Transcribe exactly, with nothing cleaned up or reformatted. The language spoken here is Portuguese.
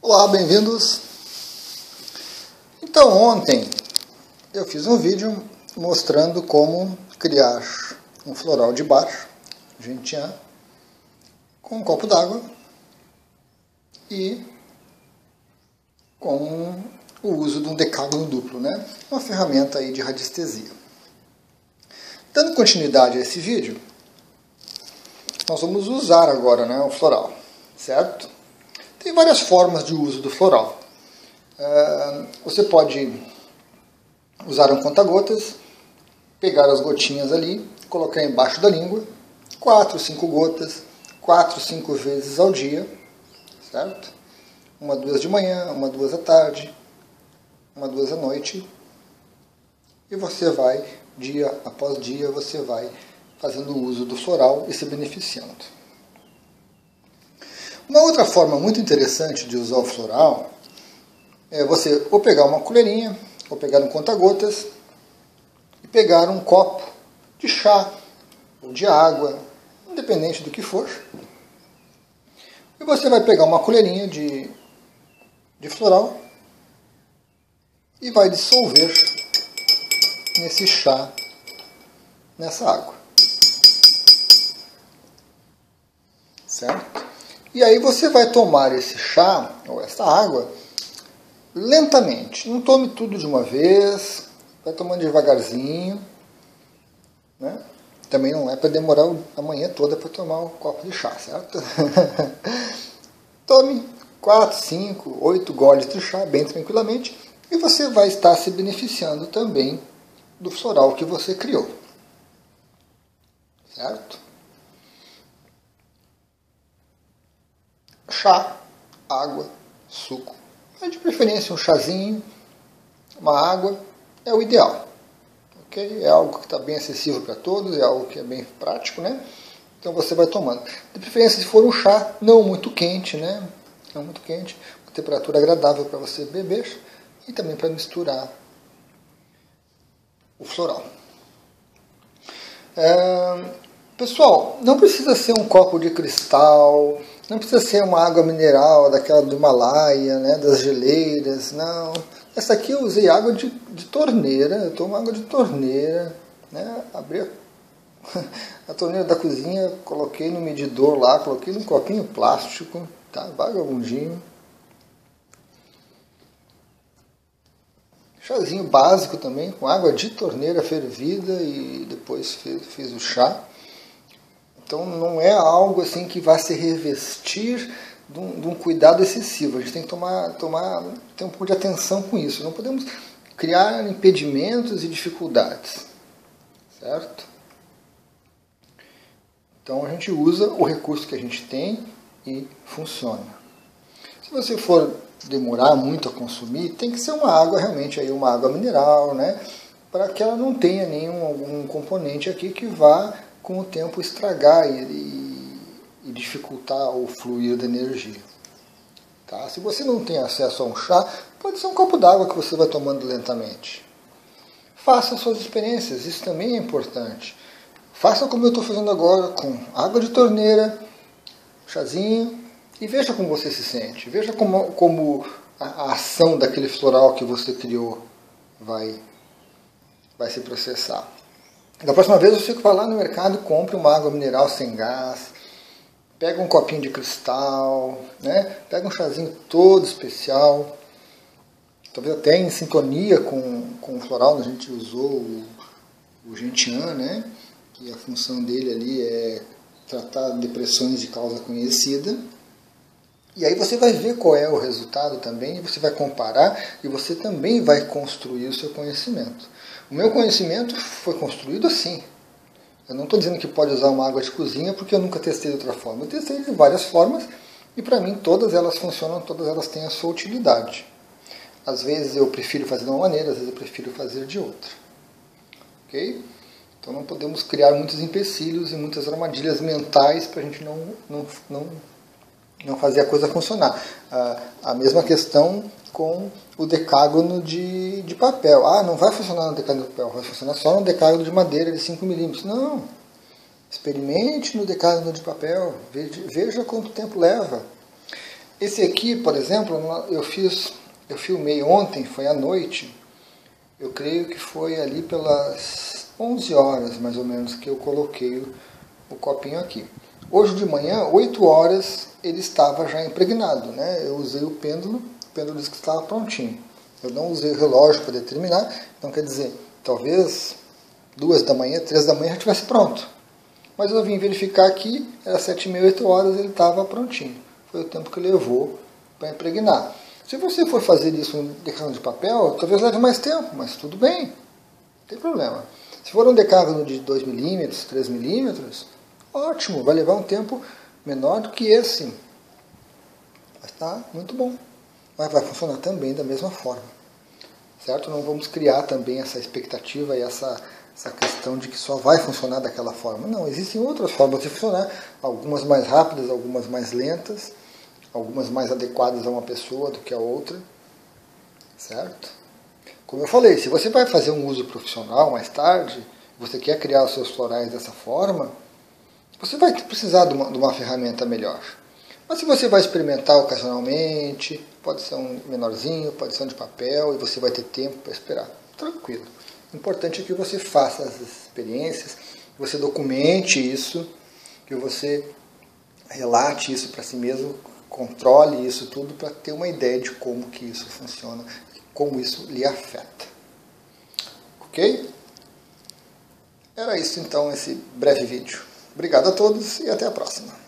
Olá, bem-vindos! Então, ontem eu fiz um vídeo mostrando como criar um floral de bar, gentian, com um copo d'água e com o uso de um decágono duplo, né? Uma ferramenta aí de radiestesia. Dando continuidade a esse vídeo, nós vamos usar agora, né, o floral, certo? Tem várias formas de uso do floral. Uh, você pode usar um conta-gotas, pegar as gotinhas ali, colocar embaixo da língua, quatro, cinco gotas, quatro, cinco vezes ao dia, certo? Uma, duas de manhã, uma, duas à tarde, uma, duas à noite. E você vai, dia após dia, você vai fazendo uso do floral e se beneficiando. Uma outra forma muito interessante de usar o floral é você ou pegar uma colherinha, ou pegar um conta-gotas e pegar um copo de chá ou de água, independente do que for. E você vai pegar uma colherinha de, de floral e vai dissolver nesse chá, nessa água. Certo? E aí você vai tomar esse chá, ou essa água, lentamente. Não tome tudo de uma vez, vai tomando devagarzinho. Né? Também não é para demorar a manhã toda para tomar um copo de chá, certo? Tome quatro, cinco, oito goles de chá, bem tranquilamente, e você vai estar se beneficiando também do floral que você criou. Certo? Chá, água, suco. De preferência um chazinho, uma água, é o ideal. Okay? É algo que está bem acessível para todos, é algo que é bem prático, né? Então você vai tomando. De preferência, se for um chá, não muito quente, né? Não muito quente, uma temperatura agradável para você beber e também para misturar o floral. É... Pessoal, não precisa ser um copo de cristal, não precisa ser uma água mineral daquela do Himalaia, né, das geleiras, não. Essa aqui eu usei água de, de torneira, eu tomo água de torneira, né, abri a, a torneira da cozinha, coloquei no medidor lá, coloquei num copinho plástico, tá, vagabundinho. Chazinho básico também, com água de torneira fervida e depois fiz, fiz o chá. Então não é algo assim que vai se revestir de um, de um cuidado excessivo. A gente tem que tomar, tomar, ter um pouco de atenção com isso. Não podemos criar impedimentos e dificuldades. Certo? Então a gente usa o recurso que a gente tem e funciona. Se você for demorar muito a consumir, tem que ser uma água realmente, aí, uma água mineral, né? Para que ela não tenha nenhum algum componente aqui que vá com o tempo estragar e, e, e dificultar o fluir da energia. Tá? Se você não tem acesso a um chá, pode ser um copo d'água que você vai tomando lentamente. Faça suas experiências, isso também é importante. Faça como eu estou fazendo agora, com água de torneira, chazinho, e veja como você se sente. Veja como, como a, a ação daquele floral que você criou vai, vai se processar. Da próxima vez você vai lá no mercado, compre uma água mineral sem gás, pega um copinho de cristal, né? Pega um chazinho todo especial, talvez até em sintonia com, com o floral, a gente usou o, o gentian, né? Que a função dele ali é tratar depressões de causa conhecida. E aí você vai ver qual é o resultado também, e você vai comparar, e você também vai construir o seu conhecimento. O meu conhecimento foi construído assim. Eu não estou dizendo que pode usar uma água de cozinha, porque eu nunca testei de outra forma. Eu testei de várias formas, e para mim todas elas funcionam, todas elas têm a sua utilidade. Às vezes eu prefiro fazer de uma maneira, às vezes eu prefiro fazer de outra. Ok? Então não podemos criar muitos empecilhos e muitas armadilhas mentais para a gente não... não, não não fazer a coisa funcionar. Ah, a mesma questão com o decágono de, de papel. Ah, não vai funcionar no decágono de papel, vai funcionar só no decágono de madeira de cinco milímetros. Não. Experimente no decágono de papel, veja, veja quanto tempo leva. Esse aqui, por exemplo, eu fiz, eu filmei ontem, foi à noite, eu creio que foi ali pelas onze horas, mais ou menos, que eu coloquei o, o copinho aqui. Hoje de manhã, oito horas, ele estava já impregnado, né? Eu usei o pêndulo, o pêndulo disse que estava prontinho. Eu não usei o relógio para determinar, então quer dizer, talvez duas da manhã, três da manhã já estivesse pronto. Mas eu vim verificar aqui, era sete e meia, oito horas, ele estava prontinho. Foi o tempo que levou para impregnar. Se você for fazer isso em decágono de papel, talvez leve mais tempo, mas tudo bem, não tem problema. Se for um decágono de dois milímetros, três milímetros, ótimo, vai levar um tempo menor do que esse. Mas está muito bom. Mas vai funcionar também da mesma forma. Certo? Não vamos criar também essa expectativa e essa, essa questão de que só vai funcionar daquela forma. Não, existem outras formas de funcionar, algumas mais rápidas, algumas mais lentas, algumas mais adequadas a uma pessoa do que a outra. Certo? Como eu falei, se você vai fazer um uso profissional mais tarde, você quer criar os seus florais dessa forma, você vai precisar de uma, de uma ferramenta melhor. Mas se você vai experimentar ocasionalmente, pode ser um menorzinho, pode ser um de papel, e você vai ter tempo para esperar. Tranquilo. O importante é que você faça as experiências, que você documente isso, que você relate isso para si mesmo, controle isso tudo para ter uma ideia de como que isso funciona, como isso lhe afeta. Ok? Era isso então, esse breve vídeo. Obrigado a todos e até a próxima.